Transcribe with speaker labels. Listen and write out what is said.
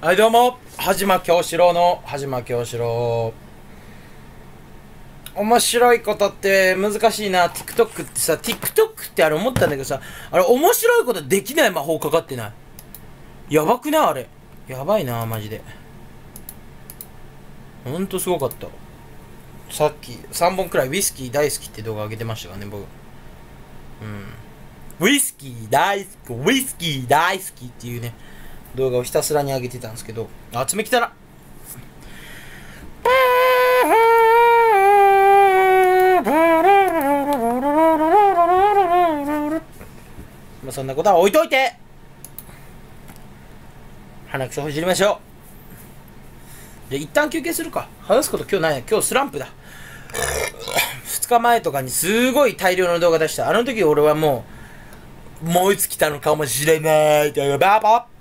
Speaker 1: はいどうも、はじま京志郎のはじま京志郎。面白いことって難しいな。 TikTok ってさ、 TikTok って思ったんだけどさ、面白いことできない魔法かかってない？やばくない？あれやばいなマジで。ほんとすごかった。さっき3本くらいウイスキー大好きって動画上げてましたからね、僕。ウイスキー大好き、ウイスキー大好きっていうね、動画をひたすらに上げてたんですけど、爪きたな。まあそんなことは置いといて、鼻くそほじりましょう。じゃあ一旦休憩するか。話すこと今日ない。今日スランプだ。2日前とかにすごい大量の動画出した。あの時俺はもう、燃え尽きたのかもしれない。バーパ